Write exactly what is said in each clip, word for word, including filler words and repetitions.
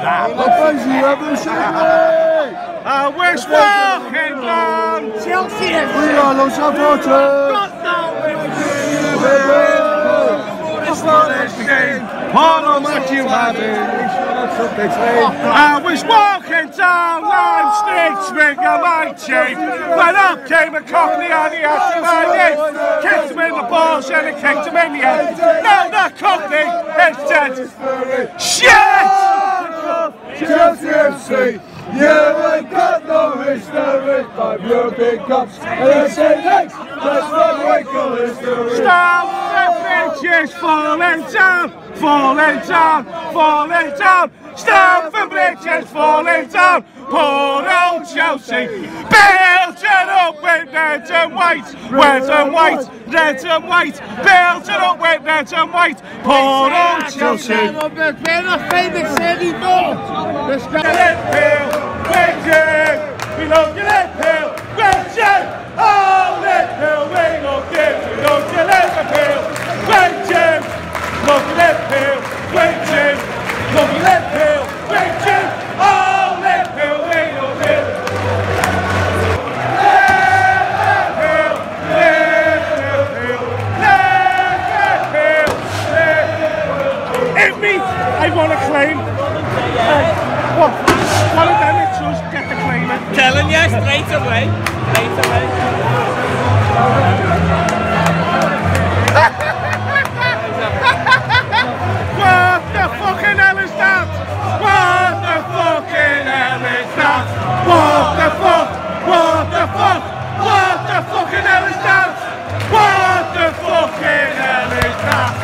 I wish walking down Chelsea. We are no supporters. It's not a game. All of what you have I was walking down Lime Street, swinging my chain. When up came a cockney and he asked my name. Kicked him in the balls and he kicked him in the head. Now that cockney is dead. Shit! Chelsea F C, you ain't got no history. Five European Cups and S A X. That's what we call history. Stop the bridges falling down, falling down, falling down. Stop the bridges falling down. Poor old Chelsea, built it up with red and white, red and white, red and white, built it up with red and white. Poor old Chelsea. We love you, Liverpool, great Jim. Oh, Liverpool, we love you, we love you, Liverpool, great Jim. Love you, Liverpool, great Jim. Love you, Liverpool, great Jim. Oh, Liverpool, we love you. Liverpool, Liverpool, Liverpool, Liverpool. It means I want to claim. Uh, what? One of them it's us get the claim. Telling you straight away, straight away. What the fucking hell is that? What the fucking hell is that? What the fuck? What the fuck? What the fucking hell is that? What the fucking hell is that?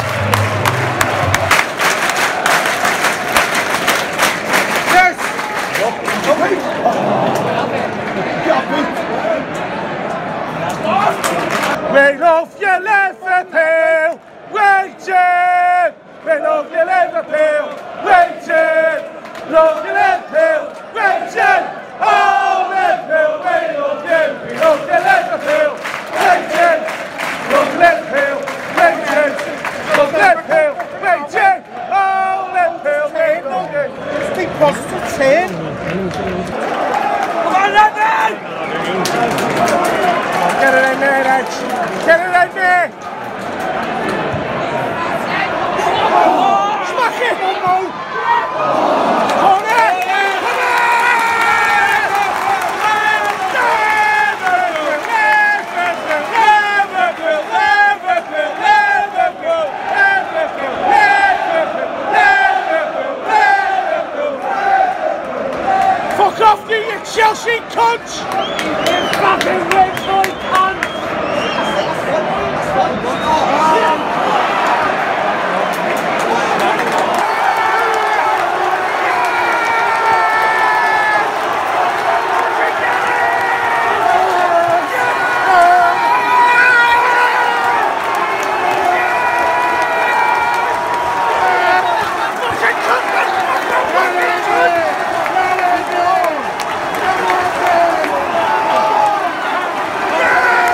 We love you, Liverpool, waiting. We love you, Liverpool, waiting. Love you, Liverpool, waiting. Oh, Liverpool, we love you. We love you, Liverpool, waiting. Love you, Liverpool, waiting. Love you, Liverpool, waiting. Oh, Liverpool, we love you. Just keep positive, saying. Come on, Liverpool! Get it in there, Edge. Get it in there. Smack it. On it. Come on. Fuck off, you Chelsea cunts! You fucking red boy cunts! Yeah!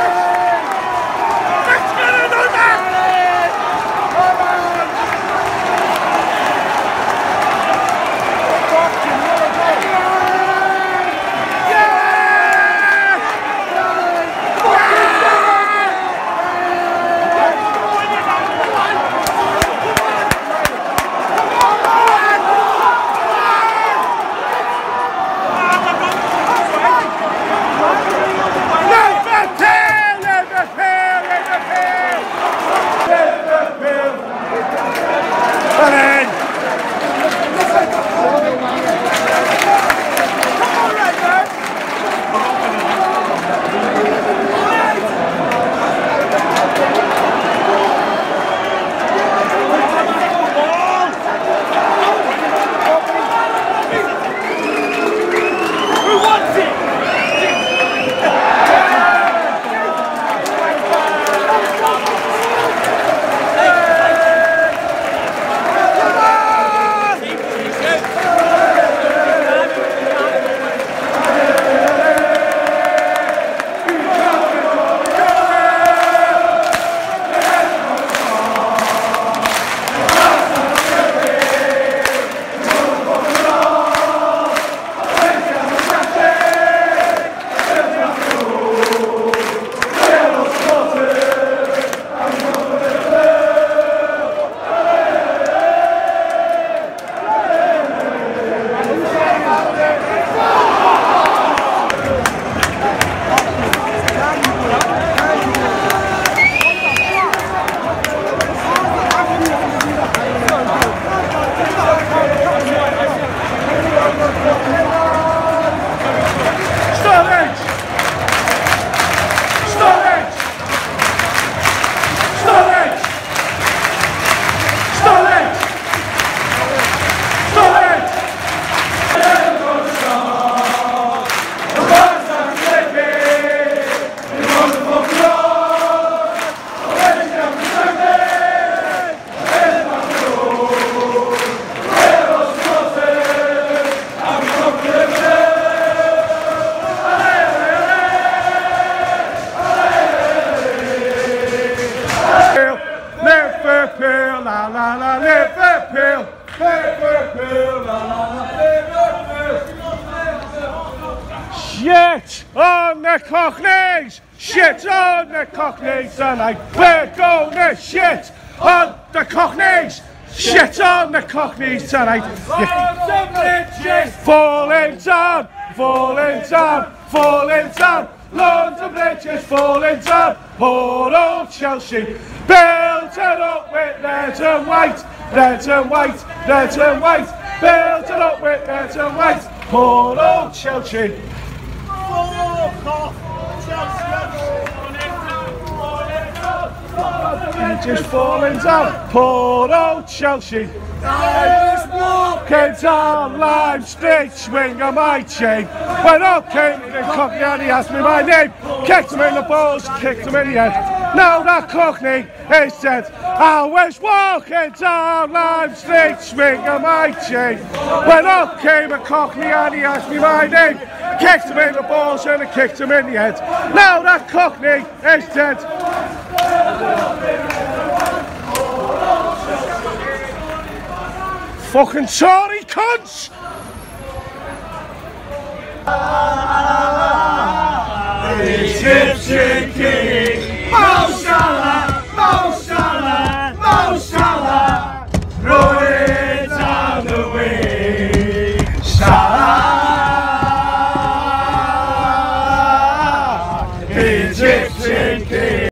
Shit on the Cockneys! Shit on the Cockneys tonight! We're gonna shit on the Cockneys! Shit on the Cockneys tonight! Yeah. Falling down, falling down, falling down! London Bridges falling down! Poor old Chelsea! Built it up with red and white, red and white, red and white! Built it up with red and white! Poor old Chelsea! Just falling down, poor old Chelsea. Walking down Lime Street, swinging my chain. When I came to the Cockney and he asked me my name, kicked him in the balls, kicked him in the head. Now that Cockney is dead. I was walking down Lime Street, swinging my chain. When I came to Cockney and he asked me my name, kicked him in the balls and I kicked him in the head. Now that Cockney is dead. Fucking Tory cunts! Egyptian king.